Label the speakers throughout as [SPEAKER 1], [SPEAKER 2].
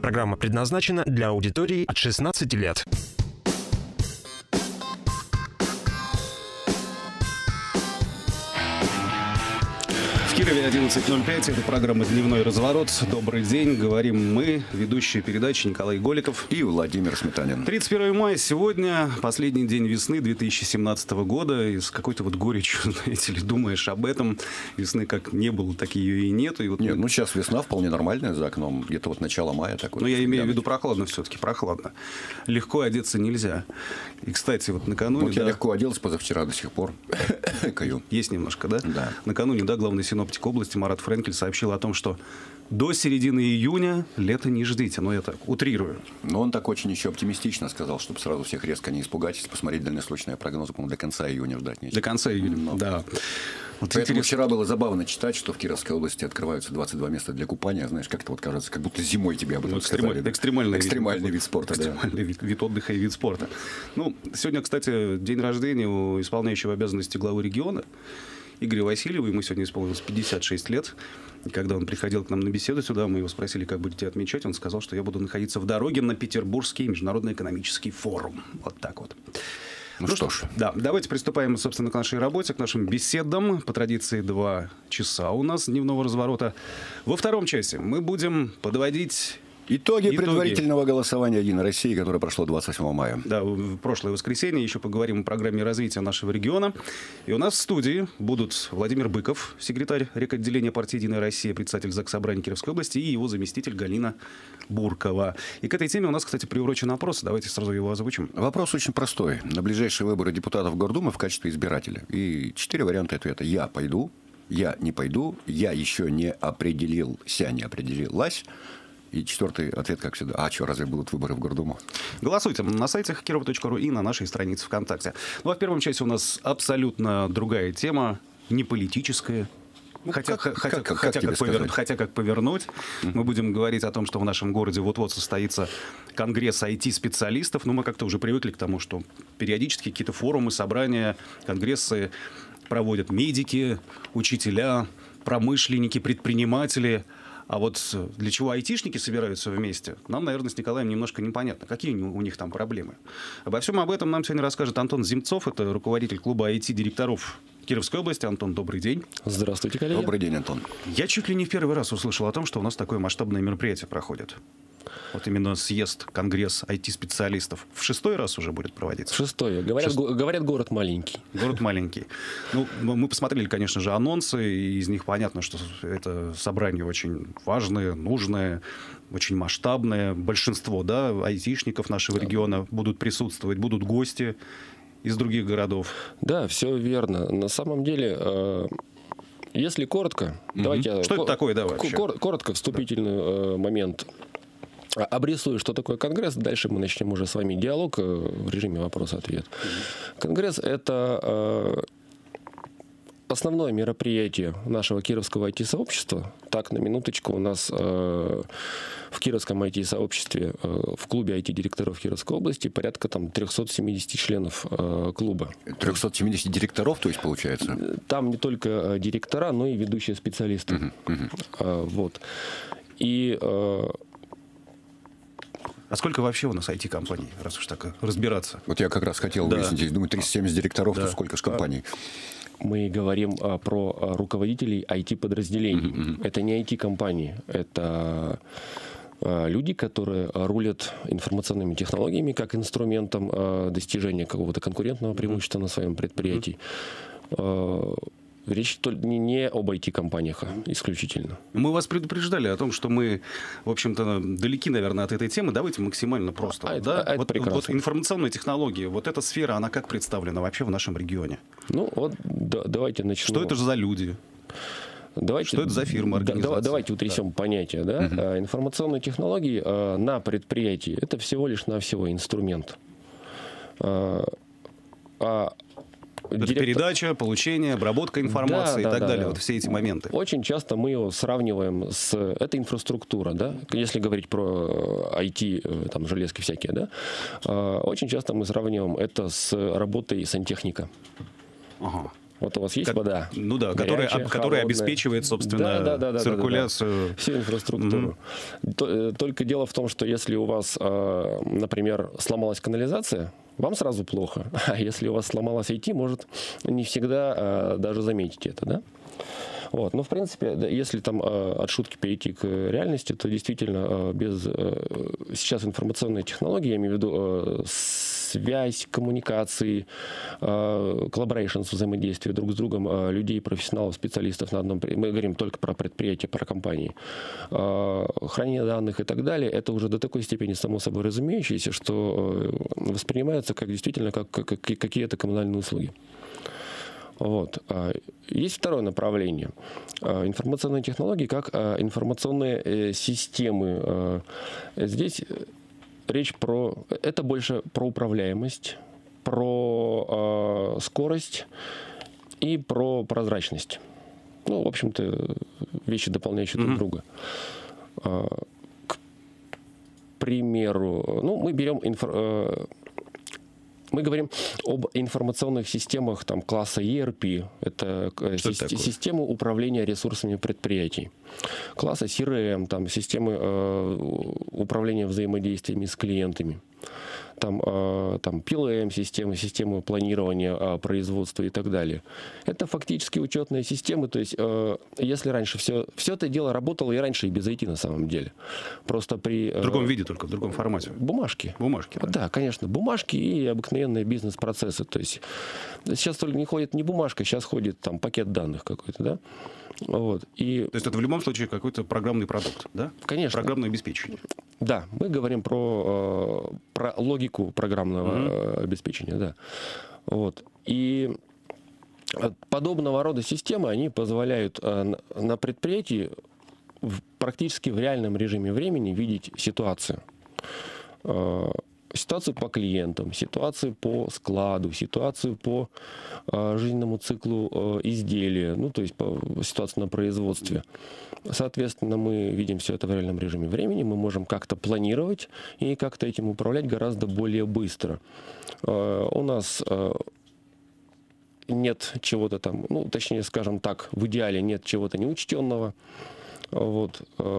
[SPEAKER 1] Программа предназначена для аудитории от 16 лет.
[SPEAKER 2] В Кирове 11:05. Это программа «Дневной разворот». Добрый день. Говорим мы, ведущие передачи Николай Голиков
[SPEAKER 3] и Владимир Сметанин.
[SPEAKER 2] 31 мая сегодня, последний день весны 2017 года. И с какой-то вот горечью, знаете ли, думаешь об этом. Весны как не было, так ее и нет. И вот
[SPEAKER 3] нет, ну сейчас весна вполне нормальная за окном. Где-то вот начало мая такое.
[SPEAKER 2] Но я имею в виду прохладно все-таки, прохладно. Легко одеться нельзя. И, кстати, вот накануне...
[SPEAKER 3] Вот я легко оделся позавчера до сих пор. Каю.
[SPEAKER 2] Есть немножко, да?
[SPEAKER 3] Да.
[SPEAKER 2] Накануне, да, главный синоптик области Марат Френкель сообщил о том, что до середины июня лета не ждите. Но я так утрирую.
[SPEAKER 3] Но он так очень еще оптимистично сказал, чтобы сразу всех резко не испугать. Если посмотреть дальносрочные прогнозы, по-моему, до конца июня ждать нечего.
[SPEAKER 2] До конца июня, да.
[SPEAKER 3] Вот поэтому вчера было забавно читать, что в Кировской области открываются 22 места для купания. Знаешь, как-то вот кажется, как будто зимой тебе об этом сказали. Экстремальный вид спорта.
[SPEAKER 2] Экстремальный вид отдыха и вид спорта. Ну, сегодня, кстати, день рождения у исполняющего обязанности главы региона Игоря Васильева. Ему сегодня исполнилось 56 лет. И когда он приходил к нам на беседу сюда, мы его спросили, как будете отмечать. Он сказал, что я буду находиться в дороге на Петербургский международный экономический форум. Вот так вот.
[SPEAKER 3] Ну что ж.
[SPEAKER 2] Да, давайте приступаем, собственно, к нашей работе, к нашим беседам. По традиции 2 часа у нас дневного разворота. Во втором часе мы будем подводить...
[SPEAKER 3] Итоги предварительного голосования «Единой России», которое прошло 28 мая.
[SPEAKER 2] Да, в прошлое воскресенье. Еще поговорим о программе развития нашего региона. И у нас в студии будут Владимир Быков, секретарь рекотделения партии «Единая Россия», председатель Заксобрания Кировской области, и его заместитель Галина Буркова. И к этой теме у нас, кстати, приурочен опрос. Давайте сразу его озвучим.
[SPEAKER 3] Вопрос очень простой. На ближайшие выборы депутатов Гордумы в качестве избирателя. И 4 варианта ответа. Я пойду, я не пойду, я еще не определился, не определилась. И 4-й ответ, как всегда. А что, разве будут выборы в Гордуму?
[SPEAKER 2] Голосуйте на сайтах kirova.ru и на нашей странице ВКонтакте. Ну, а в первом часе у нас абсолютно другая тема, не политическая. Хотя как повернуть. Мы будем говорить о том, что в нашем городе вот-вот состоится конгресс IT-специалистов. Но мы как-то уже привыкли к тому, что периодически какие-то форумы, собрания, конгрессы проводят медики, учителя, промышленники, предприниматели. А вот для чего айтишники собираются вместе, нам, наверное, с Николаем немножко непонятно. Какие у них там проблемы? Обо всем об этом нам сегодня расскажет Антон Земцов. Это руководитель клуба IT-директоров Кировской области. Антон, добрый день.
[SPEAKER 4] Здравствуйте, коллеги.
[SPEAKER 3] Добрый день, Антон.
[SPEAKER 2] Я чуть ли не в первый раз услышал о том, что у нас такое масштабное мероприятие проходит. Вот именно съезд, конгресс IT-специалистов. В 6-й раз уже будет проводиться?
[SPEAKER 4] В 6-й. Говорят, город маленький.
[SPEAKER 2] Город маленький. Ну, мы посмотрели, конечно же, анонсы, и из них понятно, что это собрание очень важное, нужное, очень масштабное. Большинство, да, айтишников нашего региона будут присутствовать, будут гости из других городов.
[SPEAKER 4] Да, все верно. На самом деле... Если коротко, давайте...
[SPEAKER 2] Что это такое, да, вообще?
[SPEAKER 4] Коротко, вступительный момент. Обрисую, что такое конгресс. Дальше мы начнем уже с вами диалог в режиме вопрос-ответ. Конгресс – это основное мероприятие нашего кировского IT-сообщества. Так, на минуточку, у нас в кировском IT-сообществе, в клубе IT-директоров Кировской области порядка 370 членов клуба.
[SPEAKER 3] 370 директоров, то есть, получается?
[SPEAKER 4] Там не только директора, но и ведущие специалисты. Вот. И...
[SPEAKER 2] А сколько вообще у нас IT-компаний, раз уж так разбираться?
[SPEAKER 3] Вот я как раз хотел выяснить. Думаю, 370 директоров, то сколько же компаний?
[SPEAKER 4] Мы говорим про руководителей IT-подразделений. Это не IT-компании. Это люди, которые рулят информационными технологиями как инструментом достижения какого-то конкурентного преимущества на своем предприятии. Речь не об IT-компаниях исключительно.
[SPEAKER 2] Мы вас предупреждали о том, что мы, в общем-то, далеки, наверное, от этой темы. Давайте максимально просто.
[SPEAKER 4] Это
[SPEAKER 2] вот информационные технологии, вот эта сфера, она как представлена вообще в нашем регионе?
[SPEAKER 4] Ну, вот давайте начнем.
[SPEAKER 2] Что это же за люди? Что это за фирма, организация?
[SPEAKER 4] Давайте утрясем понятие. Да? Информационные технологии на предприятии – это всего лишь навсего инструмент.
[SPEAKER 2] Это передача, получение, обработка информации и так далее. Вот все эти моменты.
[SPEAKER 4] Очень часто мы его сравниваем с... Это инфраструктура, да? Если говорить про IT, там, железки всякие, да? Очень часто мы сравниваем это с работой сантехника.
[SPEAKER 2] Ага.
[SPEAKER 4] Вот у вас есть вода.
[SPEAKER 2] Ну да,
[SPEAKER 4] горячая,
[SPEAKER 2] которая обеспечивает, собственно, циркуляцию.
[SPEAKER 4] Всю инфраструктуру. Только дело в том, что если у вас, например, сломалась канализация, вам сразу плохо. А если у вас сломалась IT, может не всегда даже заметить это, да? Вот. Но, в принципе, если там от шутки перейти к реальности, то действительно сейчас информационные технологии, я имею в виду связь, коммуникации, collaborations, взаимодействие друг с другом людей, профессионалов, специалистов на одном... Мы говорим только про предприятия, про компании. Хранение данных и так далее, это уже до такой степени само собой разумеющееся, что воспринимается как действительно как какие-то коммунальные услуги. Вот. Есть второе направление. Информационные технологии как информационные системы. Здесь речь это больше про управляемость, про скорость и про прозрачность. Ну, в общем-то, вещи, дополняющие друг друга. К примеру, мы говорим об информационных системах там, класса ERP. Это системы управления ресурсами предприятий. Класса CRM, там, системы управления взаимодействиями с клиентами. Там PLM системы планирования производства и так далее. Это фактически учетные системы. То есть, если раньше все это дело работало и раньше, и без IT на самом деле. Просто при...
[SPEAKER 2] В другом виде только, в другом формате.
[SPEAKER 4] Бумажки.
[SPEAKER 2] Бумажки, да.
[SPEAKER 4] Да, конечно. Бумажки и обыкновенные бизнес-процессы. То есть, сейчас только не ходит не бумажка, сейчас ходит там пакет данных какой-то, да? Вот. То
[SPEAKER 2] есть это в любом случае какой-то программный продукт, да?
[SPEAKER 4] Конечно.
[SPEAKER 2] Программное обеспечение.
[SPEAKER 4] Да, мы говорим про логику программного обеспечения, да. Вот. И подобного рода системы, они позволяют на предприятии практически в реальном режиме времени видеть ситуацию. Ситуацию по клиентам, ситуацию по складу, ситуацию по жизненному циклу изделия, ну, то есть по ситуации на производстве. Соответственно, мы видим все это в реальном режиме времени, мы можем как-то планировать и как-то этим управлять гораздо более быстро. У нас нет чего-то там, ну, точнее, скажем так, в идеале нет чего-то неучтенного. Вот.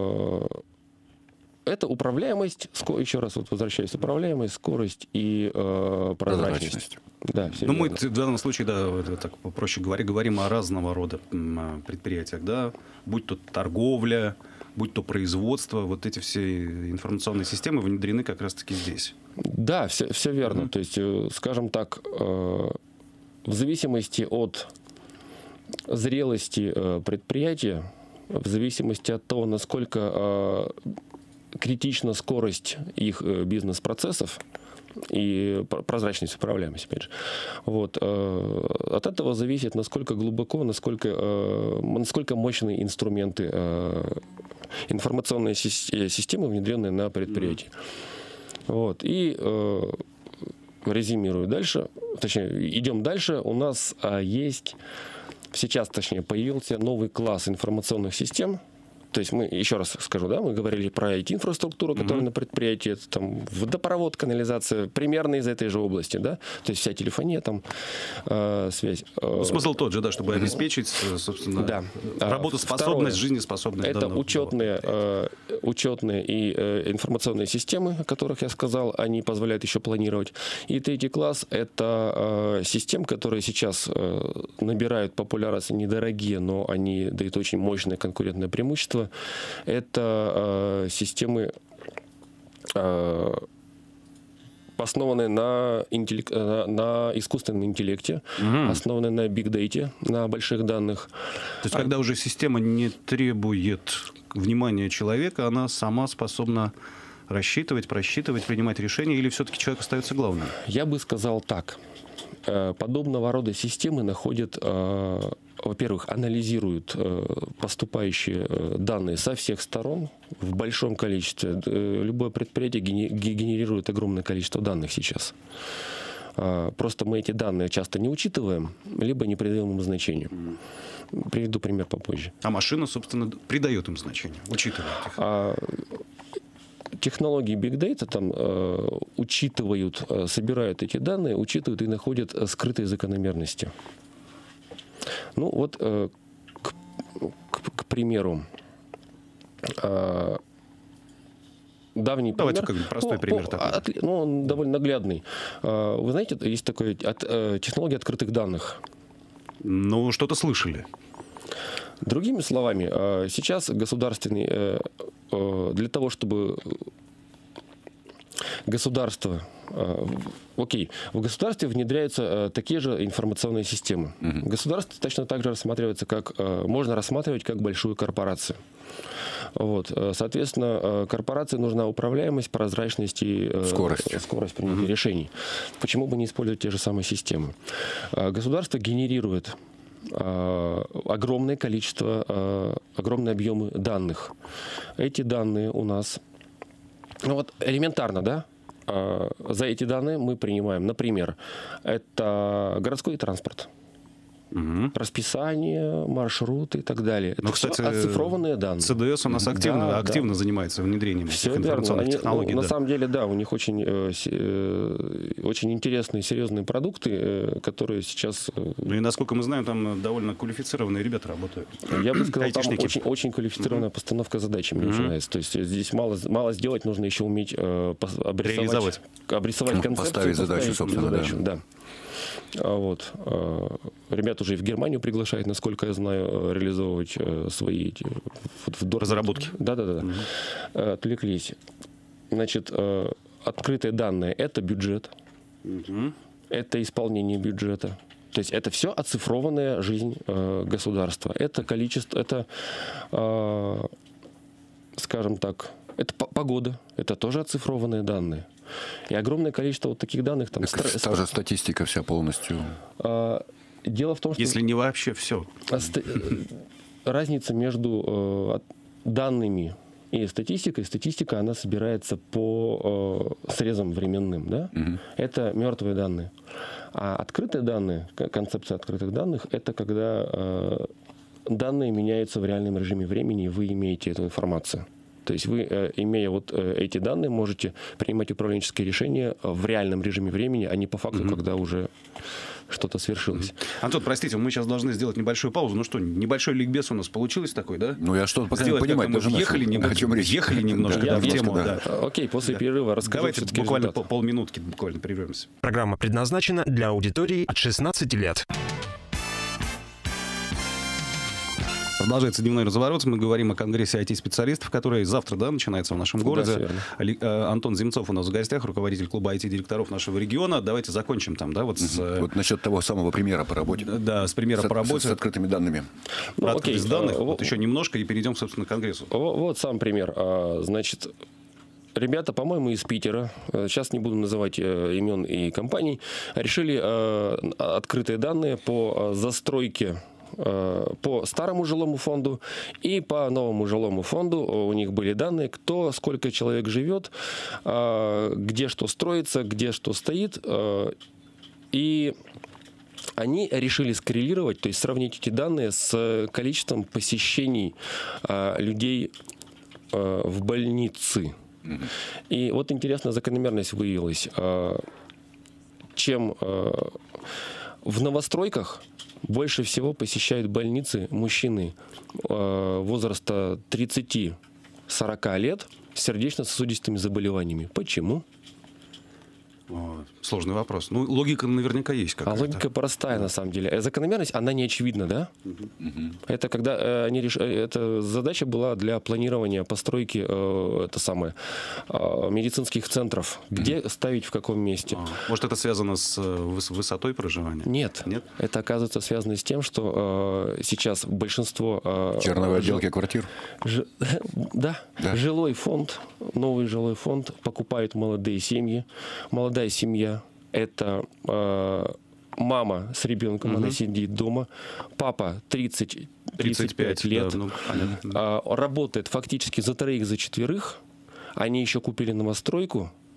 [SPEAKER 4] Это управляемость, еще раз вот возвращаюсь, управляемость, скорость и прозрачность. Да,
[SPEAKER 2] ну, мы в данном случае, да, так проще говоря, говорим о разного рода предприятиях, да, будь то торговля, будь то производство, вот эти все информационные системы внедрены как раз-таки здесь. Да,
[SPEAKER 4] все верно. То есть, скажем так, в зависимости от зрелости предприятия, в зависимости от того, насколько критична скорость их бизнес-процессов и прозрачность, управляемость, опять же. Вот. От этого зависит, насколько глубоко, насколько мощные инструменты, информационные системы, внедренные на предприятии. Вот. И резюмирую дальше, точнее, идем дальше. У нас есть сейчас, точнее, появился новый класс информационных систем. То есть мы, еще раз скажу, да, мы говорили про IT-инфраструктуру, которая на предприятии, это там водопровод, канализация, примерно из этой же области, да, то есть вся телефония, там, связь.
[SPEAKER 2] Смысл тот же, да, чтобы обеспечить, собственно,
[SPEAKER 4] да.
[SPEAKER 2] Работоспособность, жизнеспособность.
[SPEAKER 4] Это учетные и информационные системы, о которых я сказал, они позволяют еще планировать. И третий класс — это системы, которые сейчас набирают популярность, недорогие, но они дают очень мощное конкурентное преимущество. Это системы, основанные на искусственном интеллекте, основанные на биг-дейте, на больших данных.
[SPEAKER 2] То есть, когда уже система не требует внимания человека, она сама способна рассчитывать, просчитывать, принимать решения, или все-таки человек остается главным?
[SPEAKER 4] Я бы сказал так. Подобного рода системы находят, во-первых, анализируют поступающие данные со всех сторон в большом количестве. Любое предприятие генерирует огромное количество данных сейчас. Просто мы эти данные часто не учитываем, либо не придаем им значения. Приведу пример попозже.
[SPEAKER 2] А машина, собственно, придает им значение, учитывает их.
[SPEAKER 4] Технологии Big Data там учитывают, собирают эти данные, учитывают и находят скрытые закономерности. Ну вот, к примеру, давний
[SPEAKER 2] Давайте
[SPEAKER 4] пример.
[SPEAKER 2] как простой пример такой.
[SPEAKER 4] Ну, он довольно наглядный. Вы знаете, есть такая технология открытых данных.
[SPEAKER 2] Ну, что-то слышали.
[SPEAKER 4] Другими словами, сейчас государственный, для того, чтобы государство, в государстве внедряются такие же информационные системы. Государство точно так же рассматривается, можно рассматривать как большую корпорацию. Вот. Соответственно, корпорации нужна управляемость, прозрачность и скорость принятия решений. Почему бы не использовать те же самые системы? Государство генерирует огромное количество, огромные объемы данных. Эти данные у нас, ну вот элементарно, да? За эти данные мы принимаем, например, это городской транспорт. Расписание, маршруты и так далее. Это
[SPEAKER 2] кстати,
[SPEAKER 4] все оцифрованные данные.
[SPEAKER 2] ЦДС у нас активно занимается внедрением этих информационных технологий.
[SPEAKER 4] На самом деле, да, у них очень интересные, серьезные продукты, которые сейчас...
[SPEAKER 2] Ну и, насколько мы знаем, там довольно квалифицированные ребята работают.
[SPEAKER 4] Я бы сказал, там очень квалифицированная постановка задачи начинается. То есть здесь мало сделать, нужно еще уметь обрисовать концепцию.
[SPEAKER 3] Поставить задачу, собственно,
[SPEAKER 4] да. Вот. Ребят уже и в Германию приглашают, насколько я знаю, реализовывать свои
[SPEAKER 2] разработки.
[SPEAKER 4] Да. Отвлеклись. Значит, открытые данные – это бюджет, это исполнение бюджета. То есть это все оцифрованная жизнь государства. Это количество, это, скажем так, это погода, это тоже оцифрованные данные. И огромное количество вот таких данных. Там,
[SPEAKER 3] та же статистика вся полностью.
[SPEAKER 4] Дело в том, что...
[SPEAKER 2] Если не вообще все.
[SPEAKER 4] Разница между данными и статистикой. Статистика, она собирается по срезам временным. Да? Это мертвые данные. А открытые данные, концепция открытых данных, это когда данные меняются в реальном режиме времени, и вы имеете эту информацию. То есть вы, имея вот эти данные, можете принимать управленческие решения в реальном режиме времени, а не по факту, когда уже что-то свершилось.
[SPEAKER 2] Антон, простите, мы сейчас должны сделать небольшую паузу. Ну что, небольшой ликбез у нас получилось такой, да?
[SPEAKER 3] Ну я что-то пока не понимаю.
[SPEAKER 2] Мы въехали немножко в тему.
[SPEAKER 4] Окей, после перерыва расскажу.
[SPEAKER 2] Давайте буквально полминутки прервемся.
[SPEAKER 1] Программа предназначена для аудитории от 16 лет.
[SPEAKER 2] Продолжается дневной разворот. Мы говорим о конгрессе IT-специалистов, который завтра, начинается в нашем городе.
[SPEAKER 4] Да,
[SPEAKER 2] Антон Земцов у нас в гостях, руководитель клуба IT-директоров нашего региона. Давайте закончим там, да,
[SPEAKER 3] вот насчет того самого примера по работе.
[SPEAKER 2] Да, с примера по работе.
[SPEAKER 3] С открытыми данными.
[SPEAKER 2] Открытость данных. Вот еще немножко и перейдем, собственно, к конгрессу.
[SPEAKER 4] Вот сам пример. Значит, ребята, по-моему, из Питера, сейчас не буду называть имен и компаний, решили открытые данные по застройке по старому жилому фонду и по новому жилому фонду. У них были данные, кто, сколько человек живет, где что строится, где что стоит. И они решили скоррелировать, то есть сравнить эти данные с количеством посещений людей в больницы. И вот интересная закономерность выявилась. Чем в новостройках больше всего посещают больницы мужчины возраста 30-40 лет с сердечно-сосудистыми заболеваниями. Почему?
[SPEAKER 2] Сложный вопрос. Ну, логика наверняка есть какая-то.
[SPEAKER 4] Логика простая, на самом деле. Закономерность, она не очевидна, да? Это когда эта задача была для планирования постройки медицинских центров. Где ставить, в каком месте.
[SPEAKER 2] Может, это связано с высотой проживания?
[SPEAKER 4] Нет. Это, оказывается, связано с тем, что сейчас большинство...
[SPEAKER 3] Черновой отделки квартир?
[SPEAKER 4] Да. Жилой фонд, новый жилой фонд покупают молодые семьи. Молодая семья – это мама с ребенком, она сидит дома. Папа 30-35 лет, работает фактически за троих, за четверых. Они еще купили новостройку,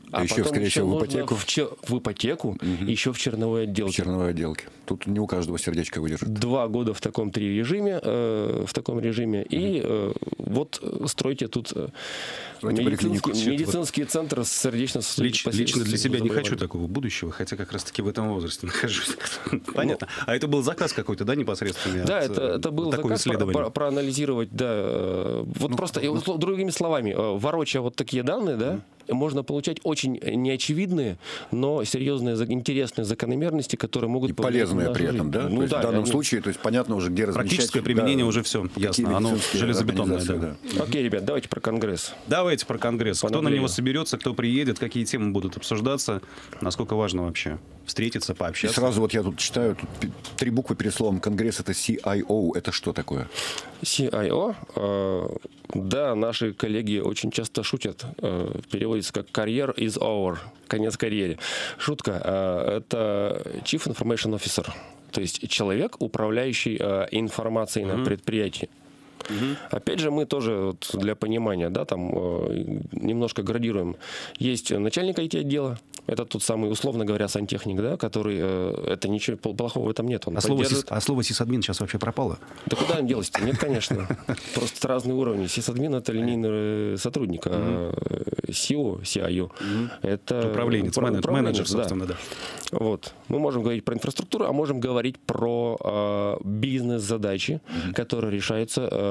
[SPEAKER 3] А еще,
[SPEAKER 4] потом
[SPEAKER 3] скорее всего, в
[SPEAKER 4] нужно
[SPEAKER 3] ипотеку.
[SPEAKER 4] В ипотеку, еще в черновой
[SPEAKER 3] В
[SPEAKER 4] отделке.
[SPEAKER 3] черновой отделке. Тут не у каждого сердечко выдержит.
[SPEAKER 4] 2 года в таком режиме, и вот стройте тут медицинский центр с сердечно-сосудистой.
[SPEAKER 2] Лично для себя не хочу такого будущего, хотя как раз-таки в этом возрасте нахожусь. Понятно. А это был заказ какой-то, да, непосредственно?
[SPEAKER 4] Да, это был заказ проанализировать, да. Вот просто, другими словами, ворочая вот такие данные, да, можно получать очень неочевидные, но серьезные, интересные закономерности, которые могут...
[SPEAKER 3] И полезные при этом, да?
[SPEAKER 4] Ну,
[SPEAKER 3] то есть в данном случае, то есть понятно уже, где размещать.
[SPEAKER 2] Практическое применение уже все ясно. Оно железобетонное. Да.
[SPEAKER 3] Да.
[SPEAKER 4] Окей, ребят, давайте про Конгресс.
[SPEAKER 2] Давайте про Конгресс. Кто на него соберется, кто приедет, какие темы будут обсуждаться, насколько важно вообще встретиться,
[SPEAKER 3] И
[SPEAKER 2] пообщаться.
[SPEAKER 3] сразу вот я тут читаю, тут 3 буквы перед словом Конгресс, это CIO. Это что такое?
[SPEAKER 4] CIO, да, наши коллеги очень часто шутят, переводится как «career is over», конец карьере. Шутка, это Chief Information Officer, то есть человек, управляющий информацией на предприятии. Опять же, мы тоже вот для понимания, да, там немножко градируем. Есть начальник IT-отдела, это тот самый, условно говоря, сантехник, да, который, это ничего плохого в этом нет. Он
[SPEAKER 2] слово сисадмин сейчас вообще пропало?
[SPEAKER 4] Да куда он делся-то? Нет, конечно. Просто разные уровни. Сисадмин — это линейный сотрудник, а CIO — это
[SPEAKER 2] управленец, менеджер, собственно, да.
[SPEAKER 4] Вот. Мы можем говорить про инфраструктуру, а можем говорить про бизнес-задачи, которые решаются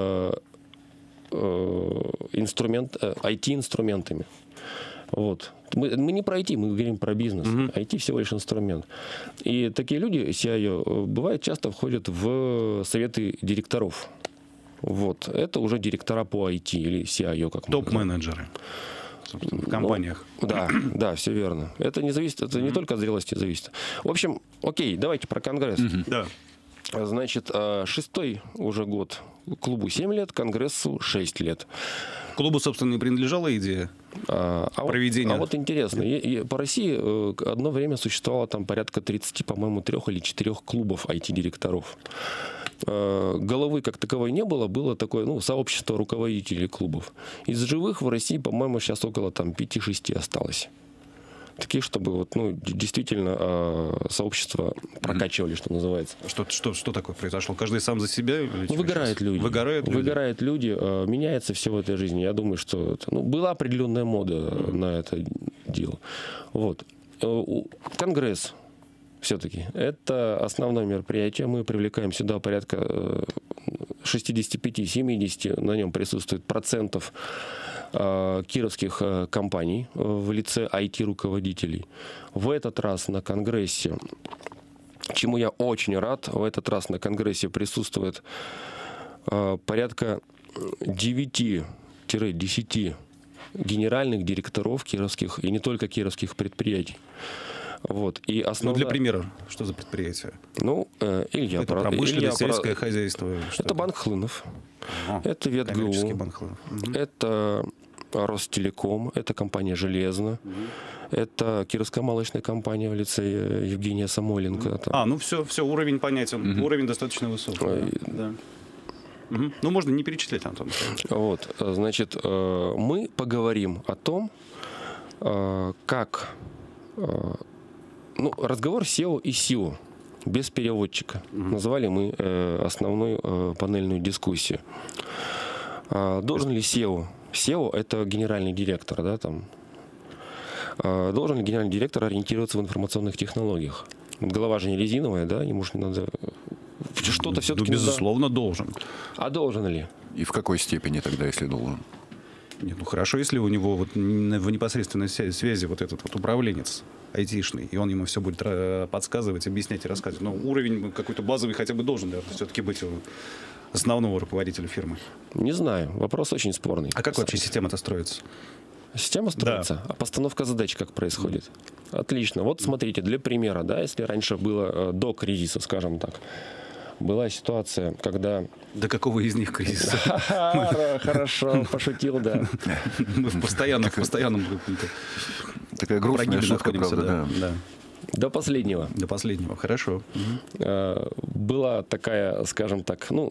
[SPEAKER 4] IT-инструментами. Вот. Мы не про IT, мы говорим про бизнес. IT всего лишь инструмент. И такие люди, CIO, бывает часто входят в советы директоров. Вот. Это уже директора по IT или CIO, как мы
[SPEAKER 2] Топ-менеджеры в компаниях.
[SPEAKER 4] Да, все верно. Это не зависит, это не только от зрелости зависит. В общем, окей, давайте про Конгресс.
[SPEAKER 2] Да.
[SPEAKER 4] Значит, 6-й уже год. Клубу 7 лет, Конгрессу 6 лет.
[SPEAKER 2] Клубу, собственно, и принадлежала идея проведения.
[SPEAKER 4] Вот интересно, по России одно время существовало там порядка 30, по-моему, 3 или 4 клубов IT-директоров. Головы как таковой не было, было такое, сообщество руководителей клубов. Из живых в России, по-моему, сейчас около там 5-6 осталось. Такие, чтобы действительно сообщество прокачивали, что называется.
[SPEAKER 2] Что такое произошло? Каждый сам за себя?
[SPEAKER 4] Выгорают люди. Выгорают люди. Меняется все в этой жизни. Я думаю, что была определенная мода на это дело. Вот. Конгресс все-таки это основное мероприятие. Мы привлекаем сюда порядка 65-70, на нем присутствует процентов кировских компаний в лице IT-руководителей. В этот раз на Конгрессе, чему я очень рад, в этот раз на Конгрессе присутствует порядка 9-10 генеральных директоров кировских и не только кировских предприятий. Вот. И
[SPEAKER 2] для примера, что за предприятие?
[SPEAKER 4] Илья,
[SPEAKER 2] это промышленное, сельское хозяйство?
[SPEAKER 4] Это Банк Хлынов, это ветГУ, это Ростелеком, это компания «Железно», это Кировская молочная компания в лице Евгения Самойленко.
[SPEAKER 2] Все, уровень понятен, уровень достаточно высокий. Да. Можно не перечислять, Антон.
[SPEAKER 4] Вот, значит, мы поговорим о том, как... разговор SEO и SEO без переводчика. Назвали мы основную панельную дискуссию. Должен ли SEO? SEO — это генеральный директор, да, там. Должен ли генеральный директор ориентироваться в информационных технологиях? Голова же не резиновая, да, ему же не надо... Что-то все-таки...
[SPEAKER 2] безусловно, должен.
[SPEAKER 4] А должен ли?
[SPEAKER 3] И в какой степени тогда, если должен?
[SPEAKER 2] Нет, хорошо, если у него в непосредственной связи вот этот вот управленец айтишный, и он ему все будет подсказывать, объяснять и рассказывать. Но уровень какой-то базовый хотя бы должен, наверное, все-таки быть у основного руководителя фирмы.
[SPEAKER 4] Не знаю, вопрос очень спорный.
[SPEAKER 2] А как вообще система-то строится?
[SPEAKER 4] Система строится? Да. А постановка задач как происходит? Отлично. Вот смотрите, для примера, да, если раньше было до кризиса, скажем так, была ситуация, когда...
[SPEAKER 2] До какого из них кризиса?
[SPEAKER 4] Хорошо, пошутил, да.
[SPEAKER 2] Мы в постоянном
[SPEAKER 3] Такая грустная шутка, правда, да.
[SPEAKER 4] До последнего.
[SPEAKER 2] До последнего, хорошо.
[SPEAKER 4] Была такая, скажем так, ну,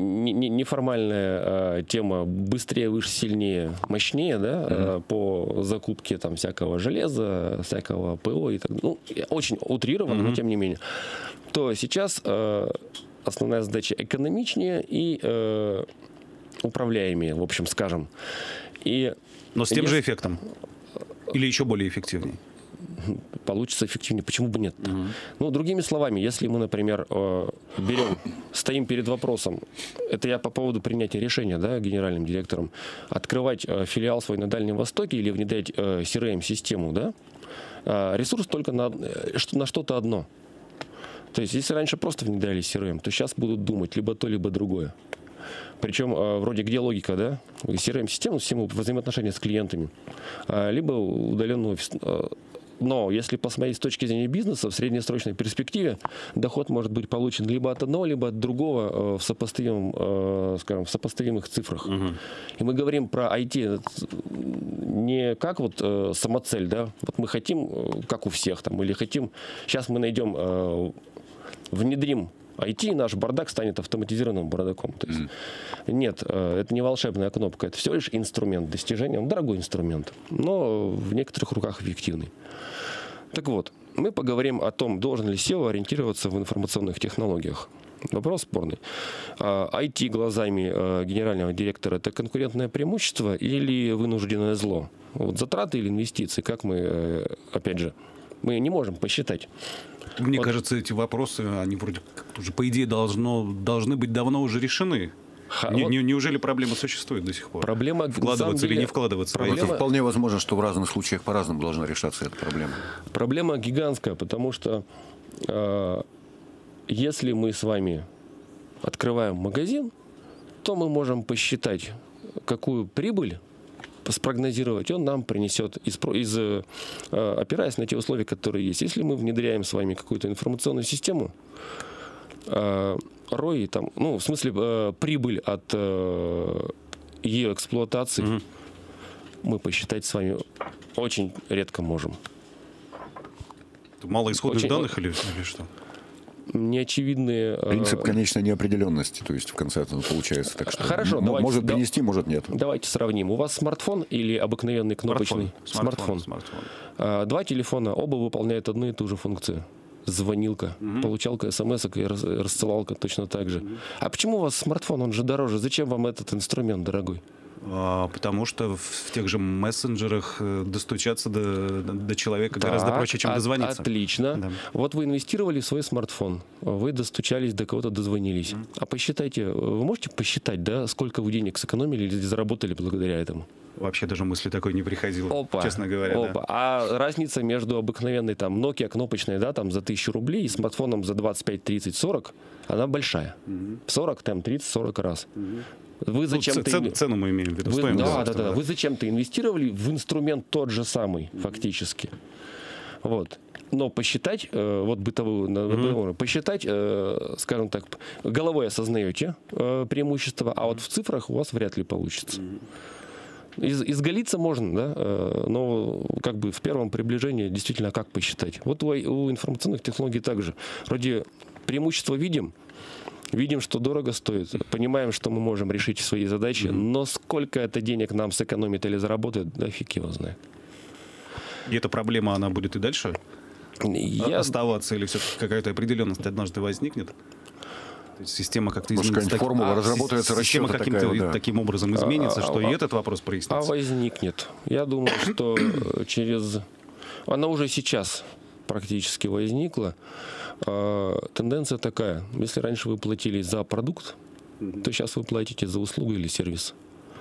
[SPEAKER 4] неформальная тема «быстрее, выше, сильнее, мощнее», да, по закупке там всякого железа, всякого ПО и так далее. Ну, очень утрированно, но тем не менее. То сейчас основная задача экономичнее и управляемее, в общем, скажем.
[SPEAKER 2] Но с тем же эффектом? Или еще более эффективнее?
[SPEAKER 4] Получится эффективнее. Почему бы нет? Ну, другими словами, если мы, например, стоим перед вопросом, это я по поводу принятия решения, да, генеральным директором, открывать филиал свой на Дальнем Востоке или внедрять CRM-систему, да, ресурс только на что-то одно. То есть, если раньше просто внедряли CRM, то сейчас будут думать либо то, либо другое. Причем, вроде где логика, да? CRM-система, система взаимоотношения с клиентами, либо удаленный офис. Но если посмотреть с точки зрения бизнеса, в среднесрочной перспективе доход может быть получен либо от одного, либо от другого в сопоставимых цифрах. И мы говорим про IT не как вот самоцель, да? Вот мы хотим, как у всех там, или хотим, сейчас мы найдем, внедрим IT, и наш бардак станет автоматизированным бардаком. То есть, нет, это не волшебная кнопка, это всего лишь инструмент достижения, он дорогой инструмент, но в некоторых руках эффективный. Так вот, мы поговорим о том, должен ли SEO ориентироваться в информационных технологиях. Вопрос спорный. IT глазами генерального директора – это конкурентное преимущество или вынужденное зло? Вот затраты или инвестиции, как мы, опять же, мы не можем посчитать.
[SPEAKER 2] Мне кажется, эти вопросы, они вроде как уже, по идее, должны быть давно уже решены. Неужели проблема существует до сих пор?
[SPEAKER 4] Проблема,
[SPEAKER 2] вкладываться или не вкладываться?
[SPEAKER 3] Это вполне возможно, что в разных случаях по-разному должна решаться эта проблема.
[SPEAKER 4] Проблема гигантская, потому что если мы с вами открываем магазин, то мы можем посчитать, какую прибыль спрогнозировать он нам принесет, опираясь на те условия, которые есть. Если мы внедряем с вами какую-то информационную систему, ROI, там, ну, в смысле, прибыль от ее эксплуатации, мы посчитать с вами очень редко можем.
[SPEAKER 2] Мало исходных данных или что?
[SPEAKER 4] Неочевидные...
[SPEAKER 3] Принцип конечной неопределенности, то есть в конце получается так, что
[SPEAKER 4] хорошо,
[SPEAKER 3] может принести, может нет.
[SPEAKER 4] Давайте сравним. У вас смартфон или обыкновенный кнопочный?
[SPEAKER 2] Смартфон.
[SPEAKER 4] Два телефона, оба выполняют одну и ту же функцию. Звонилка, получалка смс-ок и рассылалка точно так же. А почему у вас смартфон, он же дороже? Зачем вам этот инструмент дорогой?
[SPEAKER 2] Потому что в тех же мессенджерах достучаться до человека гораздо проще, чем дозвониться.
[SPEAKER 4] Отлично.
[SPEAKER 2] Да.
[SPEAKER 4] Вот вы инвестировали в свой смартфон, вы достучались, до кого-то дозвонились. А посчитайте, вы можете посчитать, да, сколько вы денег сэкономили или заработали благодаря этому?
[SPEAKER 2] Вообще даже мысли такой не приходило, честно говоря. Да.
[SPEAKER 4] А разница между обыкновенной там Nokia кнопочной, да, там за 1000 рублей и смартфоном за 25, 30, 40, она большая. 40, там 30, 40 раз. Вы зачем-то...
[SPEAKER 2] Цену мы имеем в виду.
[SPEAKER 4] Да. Вы зачем-то инвестировали в инструмент тот же самый, фактически. Вот. Но посчитать, вот бытовую, посчитать, скажем так, головой осознаете преимущество, а вот в цифрах у вас вряд ли получится. Изголиться можно, да, но как бы в первом приближении действительно как посчитать. Вот у информационных технологий также. Вроде преимущество видим, что дорого стоит, понимаем, что мы можем решить свои задачи, но сколько это денег нам сэкономит или заработает, да фиг его знает.
[SPEAKER 2] И эта проблема, она будет и дальше оставаться, или все-таки какая-то определенность однажды возникнет? То есть система как-то изменится.
[SPEAKER 3] Формула разработается,
[SPEAKER 2] система каким-то таким образом изменится, что и этот вопрос прояснится.
[SPEAKER 4] А возникнет. Я думаю, что она уже сейчас практически возникла. Тенденция такая. Если раньше вы платили за продукт, то сейчас вы платите за услугу или сервис.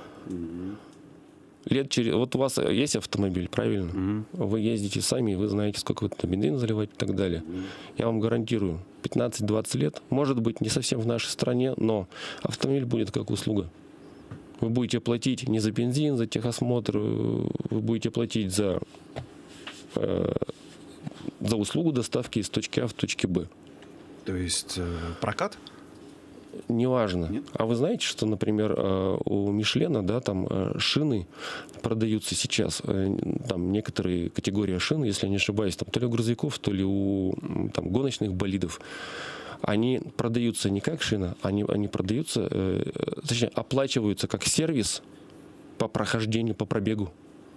[SPEAKER 4] Вот у вас есть автомобиль, правильно? Вы ездите сами, вы знаете, сколько вы бензин заливать и так далее. Я вам гарантирую, 15-20 лет, может быть, не совсем в нашей стране, но автомобиль будет как услуга. Вы будете платить не за бензин, за техосмотр, вы будете платить за услугу доставки из точки А в точке Б.
[SPEAKER 2] То есть прокат?
[SPEAKER 4] Неважно.
[SPEAKER 2] Нет?
[SPEAKER 4] А вы знаете, что, например, у Мишлена, да, там шины продаются сейчас, там некоторые категории шин, если я не ошибаюсь, там то ли у грузовиков, то ли у там, гоночных болидов, они продаются не как шина, они продаются, точнее, оплачиваются как сервис по прохождению, по пробегу.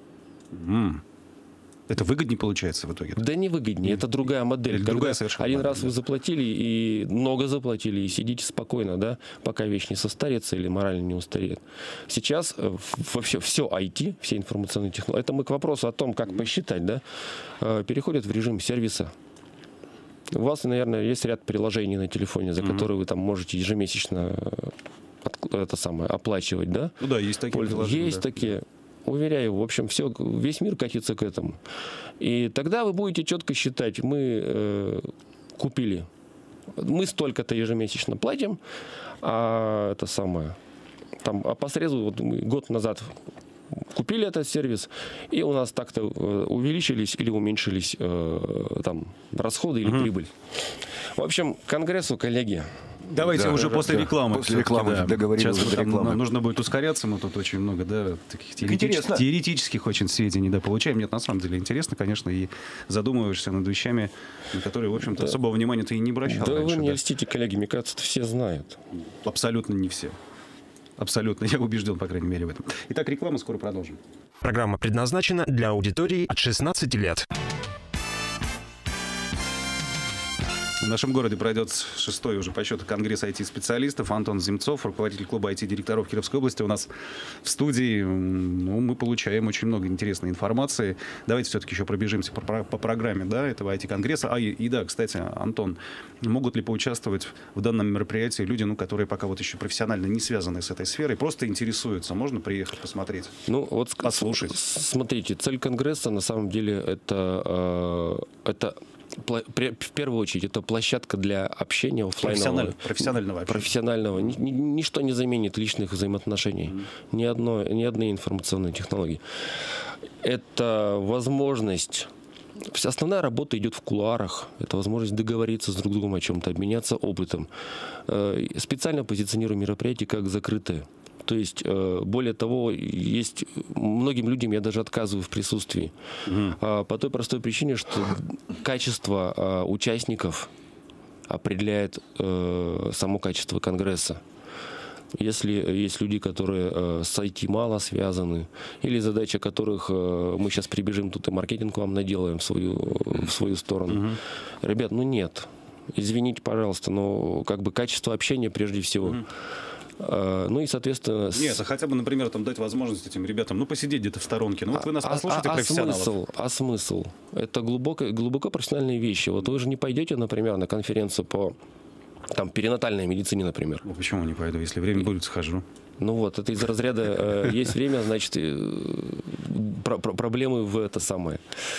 [SPEAKER 2] Это выгоднее получается в итоге?
[SPEAKER 4] Да не выгоднее, это другая модель.
[SPEAKER 2] Или другая совершенно
[SPEAKER 4] один
[SPEAKER 2] модель,
[SPEAKER 4] раз
[SPEAKER 2] да.
[SPEAKER 4] вы заплатили и много заплатили, и сидите спокойно, да, пока вещь не состарится или морально не устареет. Сейчас вообще все IT, все информационные технологии, это мы к вопросу о том, как посчитать, да, переходят в режим сервиса. У вас, наверное, есть ряд приложений на телефоне, за которые вы там можете ежемесячно оплачивать, да?
[SPEAKER 2] Ну да, есть такие приложения.
[SPEAKER 4] Есть такие. Уверяю, в общем, весь мир катится к этому. И тогда вы будете четко считать, мы купили, мы столько-то ежемесячно платим, а по срезу вот мы год назад купили этот сервис, и у нас так-то увеличились или уменьшились там расходы или прибыль. В общем, к Конгрессу, коллеги.
[SPEAKER 2] Давайте уже после рекламы.
[SPEAKER 3] После рекламы договорились.
[SPEAKER 2] Сейчас нужно будет ускоряться, мы тут очень много, да, таких теоретических очень сведений, да, получаем. Нет, на самом деле интересно, конечно, и задумываешься над вещами, на которые, в общем-то, особого внимания ты и не обращал
[SPEAKER 4] Да
[SPEAKER 2] раньше.
[SPEAKER 4] вы не льстите, коллеги, мне кажется, это все знают.
[SPEAKER 2] Абсолютно не все. Абсолютно, я убежден, по крайней мере, в этом. Итак, реклама, скоро продолжим.
[SPEAKER 1] Программа предназначена для аудитории от 16 лет.
[SPEAKER 2] В нашем городе пройдет 6-й уже по счету конгресс IT-специалистов. Антон Земцов, руководитель клуба IT-директоров Кировской области, у нас в студии. Ну, мы получаем очень много интересной информации. Давайте все-таки еще пробежимся по программе, да, этого IT-конгресса. И да, кстати, Антон, могут ли поучаствовать в данном мероприятии люди, ну, которые пока вот еще профессионально не связаны с этой сферой, просто интересуются? Можно приехать посмотреть?
[SPEAKER 4] Ну, вот
[SPEAKER 2] послушать.
[SPEAKER 4] Смотрите, цель конгресса на самом деле это в первую очередь, это площадка для общения офлайнового. Профессионального. Ничто не заменит личных взаимоотношений. Ни одной информационной технологии. Это возможность... Основная работа идет в кулуарах. Это возможность договориться с друг другом о чем-то, обменяться опытом. Специально позиционирую мероприятие как закрытое. То есть, более того, многим людям я даже отказываю в присутствии. По той простой причине, что качество участников определяет само качество конгресса. Если есть люди, которые с IT мало связаны, или задача которых мы сейчас прибежим тут и маркетинг вам наделаем в свою сторону. Ребят, нет. Извините, пожалуйста, но как бы качество общения прежде всего. Ну и, соответственно...
[SPEAKER 2] Нет, а хотя бы, например, там дать возможность этим ребятам, посидеть где-то в сторонке. Ну вот вы нас послушайте, профессионалов.
[SPEAKER 4] Смысл? Это глубоко профессиональные вещи. Вот вы же не пойдете, например, на конференцию по перинатальной медицине, например.
[SPEAKER 2] Ну почему не пойду? Если время будет, схожу.
[SPEAKER 4] Ну вот, это из разряда есть время, значит, проблемы в это самое.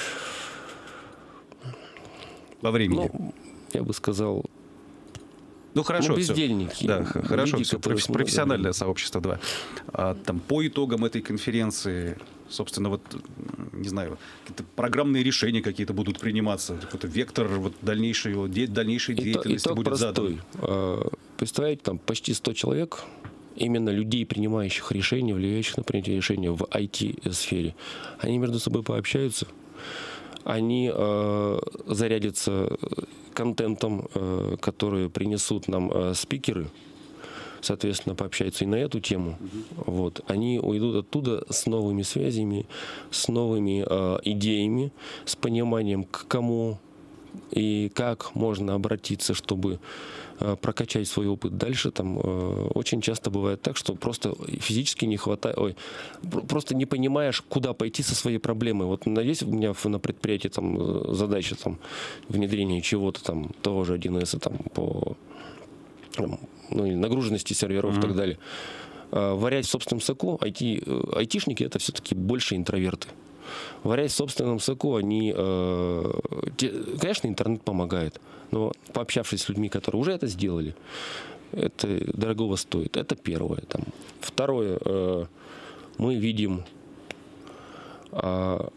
[SPEAKER 2] Во времени.
[SPEAKER 4] Я бы сказал...
[SPEAKER 2] Ну хорошо,
[SPEAKER 4] бездельники.
[SPEAKER 2] Да, хорошо,
[SPEAKER 4] люди,
[SPEAKER 2] все. Профессиональное сообщество, да. По итогам этой конференции, собственно, вот, не знаю, какие-то программные решения какие-то будут приниматься, какой-то вектор дальнейшей деятельности
[SPEAKER 4] итог
[SPEAKER 2] будет
[SPEAKER 4] простой.
[SPEAKER 2] задан.
[SPEAKER 4] Представляете, там почти 100 человек, именно людей, принимающих решения, влияющих на принятие решения в IT-сфере, они между собой пообщаются, они зарядятся контентом, который принесут нам спикеры, соответственно, пообщаются и на эту тему. Вот. Они уйдут оттуда с новыми связями, с новыми идеями, с пониманием, к кому и как можно обратиться, чтобы прокачать свой опыт дальше. Там очень часто бывает так, что просто физически не хватает, просто не понимаешь, куда пойти со своей проблемой. Вот есть у меня на предприятии задача внедрения чего-то того же 1С по нагруженности серверов и так далее. Варять в собственном соку, айтишники это все-таки больше интроверты. Варясь в собственном соку, конечно, интернет помогает, но пообщавшись с людьми, которые уже это сделали, это дорогого стоит. Это первое. Второе, мы видим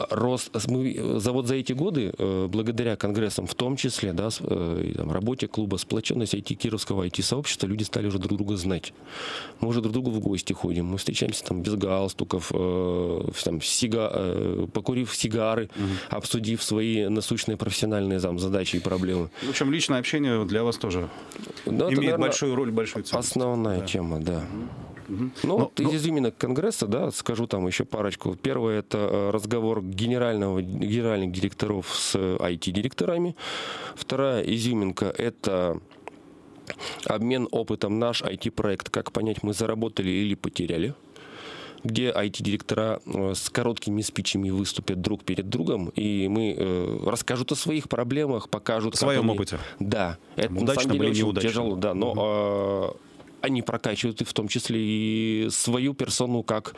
[SPEAKER 4] за эти годы, благодаря конгрессам в том числе, да, и, там, работе клуба, сплоченность кировского IT-сообщества, люди стали уже друг друга знать. Мы уже друг другу в гости ходим, мы встречаемся там без галстуков, там, покурив сигары, обсудив свои насущные профессиональные задачи и проблемы.
[SPEAKER 2] В общем, личное общение для вас тоже имеет, наверное, большую роль, большую ценность.
[SPEAKER 4] Основная тема, да. Вот из именно Конгресса, да, скажу там еще парочку. Первое — это разговор генеральных директоров с IT-директорами. Вторая изюминка — это обмен опытом, наш IT-проект, как понять, мы заработали или потеряли, где IT-директора с короткими спичами выступят друг перед другом, и мы расскажут о своих проблемах, покажут...
[SPEAKER 2] В своем опыте.
[SPEAKER 4] Да. Это
[SPEAKER 2] удачно
[SPEAKER 4] на самом деле
[SPEAKER 2] или
[SPEAKER 4] очень
[SPEAKER 2] неудачно.
[SPEAKER 4] тяжело, да, но они прокачивают и в том числе и свою персону, как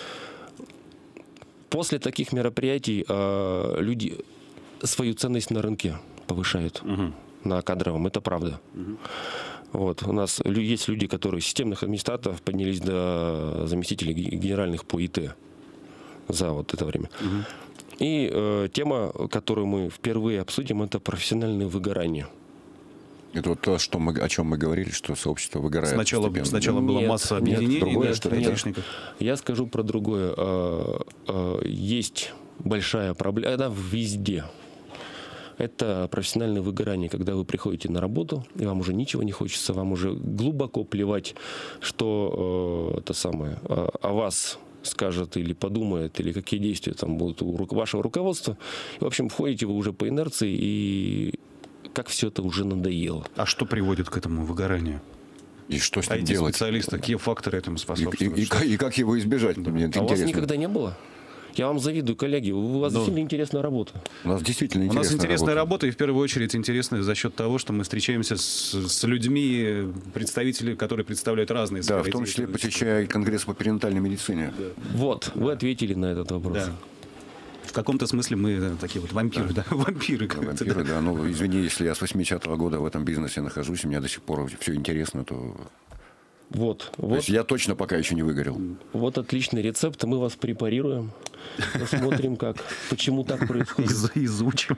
[SPEAKER 4] после таких мероприятий люди свою ценность на рынке повышают, на кадровом, это правда. Вот. У нас есть люди, которые системных администраторов поднялись до заместителей генеральных по ИТ за вот это время. И тема, которую мы впервые обсудим, это профессиональное выгорание.
[SPEAKER 3] Это вот то, о чем мы говорили, что сообщество выгорает.
[SPEAKER 2] Сначала была масса объединений,
[SPEAKER 3] другое, что
[SPEAKER 2] айтишников.
[SPEAKER 4] Я скажу про другое. Есть большая проблема, она везде. Это профессиональное выгорание, когда вы приходите на работу, и вам уже ничего не хочется, вам уже глубоко плевать, что это самое о вас скажет или подумает, или какие действия там будут у вашего руководства. И, в общем, входите вы уже по инерции, и как все это уже надоело.
[SPEAKER 2] А что приводит к этому выгоранию?
[SPEAKER 3] И что с ним делать?
[SPEAKER 2] IT-специалисты, какие факторы этому способствуют?
[SPEAKER 3] И как его избежать? Мне
[SPEAKER 4] А у вас никогда не было? Я вам завидую, коллеги. У вас действительно интересная работа.
[SPEAKER 3] У нас действительно
[SPEAKER 2] интересная
[SPEAKER 3] работа.
[SPEAKER 2] У нас интересная работа, и в первую очередь интересная за счет того, что мы встречаемся с людьми, представителями, которые представляют разные сферы.
[SPEAKER 3] Да, в том числе посещая конгресс по перинатальной медицине.
[SPEAKER 2] Да.
[SPEAKER 4] Вот, вы ответили на этот вопрос.
[SPEAKER 2] Да. В каком-то смысле мы такие вот вампиры, да? Вампиры,
[SPEAKER 3] да. Ну, извини, если я с 80-го года в этом бизнесе нахожусь, и мне до сих пор все интересно, то...
[SPEAKER 4] Вот.
[SPEAKER 3] То есть я точно пока еще не выгорел.
[SPEAKER 4] Вот отличный рецепт. Мы вас препарируем. Посмотрим, почему так происходит.
[SPEAKER 2] Изучим.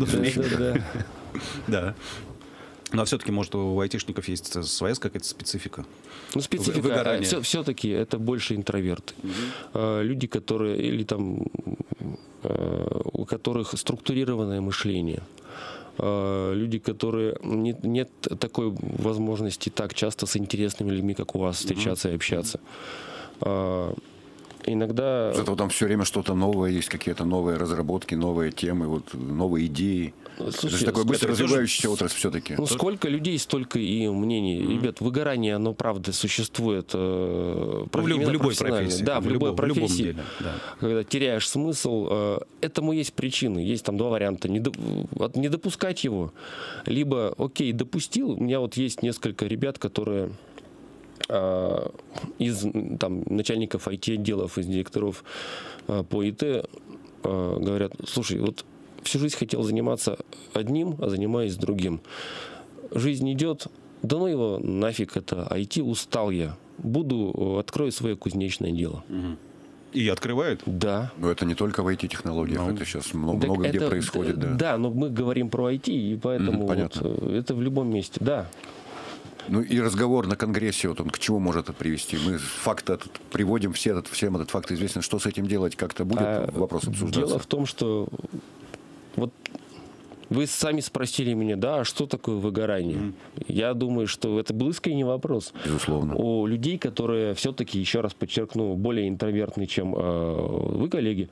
[SPEAKER 2] Да. Но все-таки, может, у айтишников есть своя какая-то специфика?
[SPEAKER 4] Ну, специфика. Все-таки это больше интроверты. Люди, которые, или там, у которых структурированное мышление. Люди, которые нет такой возможности так часто с интересными людьми, как у вас, встречаться и общаться. Иногда...
[SPEAKER 3] Зато там все время что-то новое, есть какие-то новые разработки, новые темы, вот, новые идеи.
[SPEAKER 4] Слушай,
[SPEAKER 3] это же такой быстро развивающийся отрасль все-таки.
[SPEAKER 4] Ну, сколько людей, столько и мнений. Ребят, выгорание, оно, правда, существует
[SPEAKER 2] в любой профессии.
[SPEAKER 4] Да, в любой профессии.
[SPEAKER 2] В любом деле, да.
[SPEAKER 4] Когда теряешь смысл, этому есть причины. Есть там два варианта. Не допускать его. Либо, окей, допустил. У меня вот есть несколько ребят, которые... из там, начальников IT-отделов, из директоров по ИТ говорят: слушай, вот всю жизнь хотел заниматься одним, а занимаюсь другим. Жизнь идет, да ну его нафиг это IT, устал я. Открою свое кузнечное дело.
[SPEAKER 2] И открывают?
[SPEAKER 4] Да.
[SPEAKER 3] Но это не только в IT-технологиях, это сейчас много где происходит.
[SPEAKER 4] Да, но мы говорим про IT, и поэтому вот, это в любом месте, да.
[SPEAKER 3] Ну и разговор на конгрессе, вот он к чему может это привести? Мы факт этот приводим, всем этот факт известен. Что с этим делать? Как-то будет вопрос обсуждаться?
[SPEAKER 4] Дело в том, что вот вы сами спросили меня, да, а что такое выгорание? Я думаю, что это был искренний вопрос.
[SPEAKER 3] Безусловно.
[SPEAKER 4] У людей, которые все-таки, еще раз подчеркну, более интровертны, чем вы, коллеги,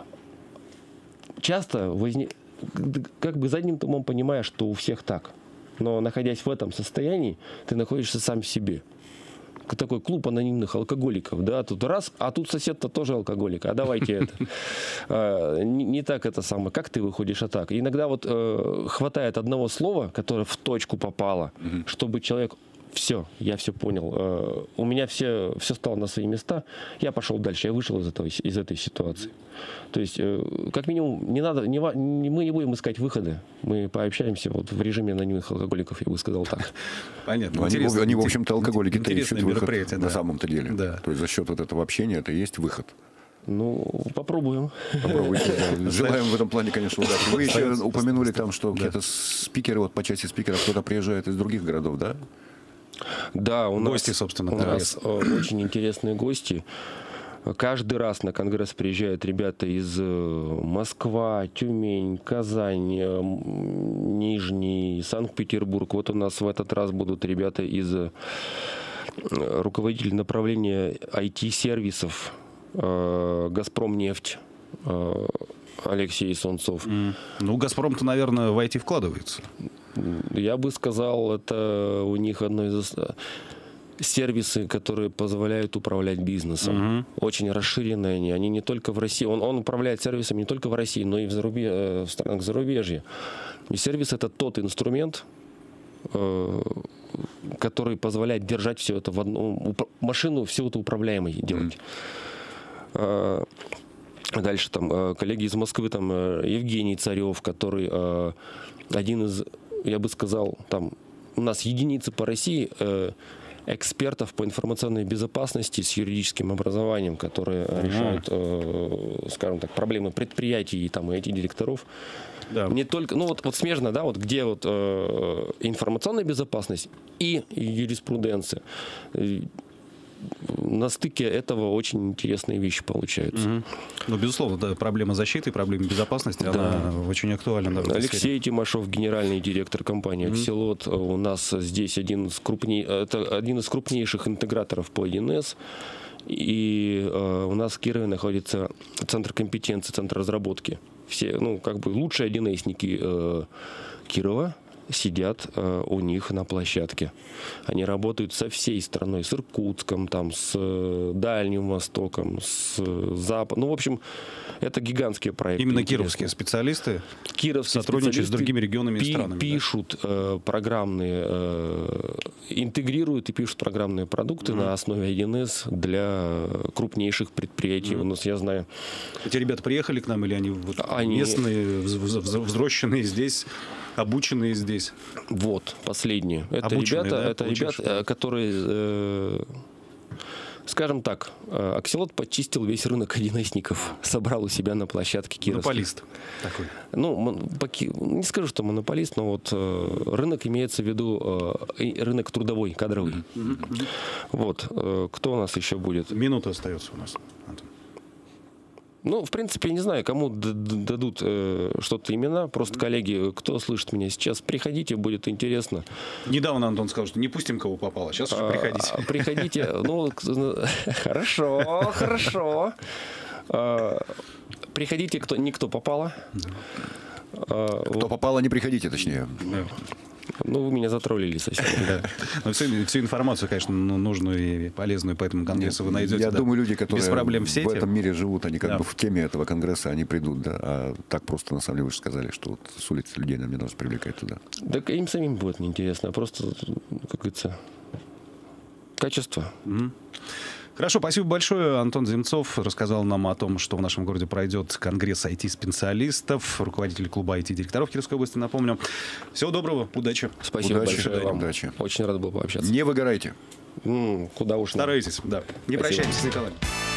[SPEAKER 4] часто как бы задним умом понимаешь, что у всех так. Но находясь в этом состоянии, ты находишься сам в себе. Такой клуб анонимных алкоголиков, да, тут раз, а тут сосед-то тоже алкоголик, а давайте это. Не так это самое, как ты выходишь, а так. Иногда вот хватает одного слова, которое в точку попало, чтобы человек... Все, я все понял. У меня все стало на свои места. Я пошел дальше, я вышел из этой ситуации. То есть, как минимум, мы не будем искать выходы. Мы пообщаемся вот в режиме анонимных алкоголиков, я бы сказал так.
[SPEAKER 2] Понятно.
[SPEAKER 3] Они в общем-то, алкоголики-то ищут выход
[SPEAKER 2] на
[SPEAKER 3] самом-то деле.
[SPEAKER 2] Да.
[SPEAKER 3] То есть за счет вот этого общения это и есть выход.
[SPEAKER 4] Ну, попробуем.
[SPEAKER 3] Попробуйте. Желаем в этом плане, конечно, удачи. Вы еще упомянули там, что какие-то спикеры, вот по части спикеров, кто-то приезжает из других городов, да?
[SPEAKER 4] Да, у нас,
[SPEAKER 2] Гости, собственно,
[SPEAKER 4] у нас очень интересные гости. Каждый раз на конгресс приезжают ребята из Москва, Тюмень, Казань, Нижний, Санкт-Петербург. Вот у нас в этот раз будут ребята из руководителей направления IT-сервисов, «Газпромнефть», Алексей Сунцов.
[SPEAKER 2] Ну, «Газпром»-то, наверное, в IT вкладывается.
[SPEAKER 4] Я бы сказал, это у них одно из сервисы, которые позволяют управлять бизнесом. Очень расширенные они не только в России. Он управляет сервисами не только в России, но и в странах зарубежья. И сервис — это тот инструмент, который позволяет держать все это в одну машину, все это управляемой делать. Дальше там коллеги из Москвы, там Евгений Царев, который один из, я бы сказал, там у нас единицы по России экспертов по информационной безопасности с юридическим образованием, которые решают, скажем так, проблемы предприятий и там IT-директоров.
[SPEAKER 2] Да.
[SPEAKER 4] Не только, ну вот смежно, да, вот где вот информационная безопасность и юриспруденция. На стыке этого очень интересные вещи получаются.
[SPEAKER 2] Ну, безусловно, да, проблема защиты, проблема безопасности, она очень актуальна. Да,
[SPEAKER 4] Алексей Тимошов, генеральный директор компании «Аксилот». У нас здесь один из крупнейших интеграторов по 1С. И у нас в Кирове находится центр компетенции, центр разработки. Все, ну, как бы лучшие 1С-ники Кирова сидят у них на площадке. Они работают со всей страной, с Иркутском, там, с Дальним Востоком, с Западом. Ну, в общем, это гигантские проекты.
[SPEAKER 2] Именно кировские специалисты сотрудничают с другими регионами и странами.
[SPEAKER 4] Пишут программные, интегрируют и пишут программные продукты на основе 1С для крупнейших предприятий. У нас, я знаю...
[SPEAKER 2] Эти ребята приехали к нам или они местные, взросшенные здесь, обученные здесь?
[SPEAKER 4] Вот, последние. Это
[SPEAKER 2] обученные,
[SPEAKER 4] ребята, которые, скажем так, Аксилот почистил весь рынок 1С-ников, собрал у себя на площадке кировских.
[SPEAKER 2] Монополист такой.
[SPEAKER 4] Ну, не скажу, что монополист, но вот рынок имеется в виду рынок трудовой, кадровый. Вот. Кто у нас еще будет?
[SPEAKER 2] Минута остается у нас, Антон.
[SPEAKER 4] Ну, в принципе, я не знаю, кому дадут что-то имена. Просто, коллеги, кто слышит меня сейчас, приходите, будет интересно.
[SPEAKER 2] Недавно Антон сказал, что не пустим, кого попало. Сейчас уже приходите.
[SPEAKER 4] Приходите. Ну, хорошо. Приходите, никто попало.
[SPEAKER 3] Кто попало, не приходите, точнее.
[SPEAKER 4] Ну, вы меня затроллили совсем.
[SPEAKER 2] Но всю информацию, конечно, нужную и полезную по этому конгрессу вы найдете.
[SPEAKER 3] Я думаю, люди, которые
[SPEAKER 2] без проблем в
[SPEAKER 3] этом мире живут, они как бы в теме этого конгресса, они придут, да. А так просто, на самом деле, вы же сказали, что вот с улицы людей нам не нужно привлекать туда.
[SPEAKER 4] Так им самим будет неинтересно, а просто, как говорится, качество.
[SPEAKER 2] Хорошо, спасибо большое. Антон Земцов рассказал нам о том, что в нашем городе пройдет конгресс IT-специалистов, руководитель клуба IT-директоров Кировской области, напомню. Всего доброго, удачи.
[SPEAKER 4] Спасибо большое вам.
[SPEAKER 3] Удачи.
[SPEAKER 4] Очень рад был пообщаться.
[SPEAKER 3] Не выгорайте.
[SPEAKER 4] Куда уж.
[SPEAKER 2] Старайтесь, да. Не
[SPEAKER 4] Спасибо.
[SPEAKER 2] прощайтесь с Николаем.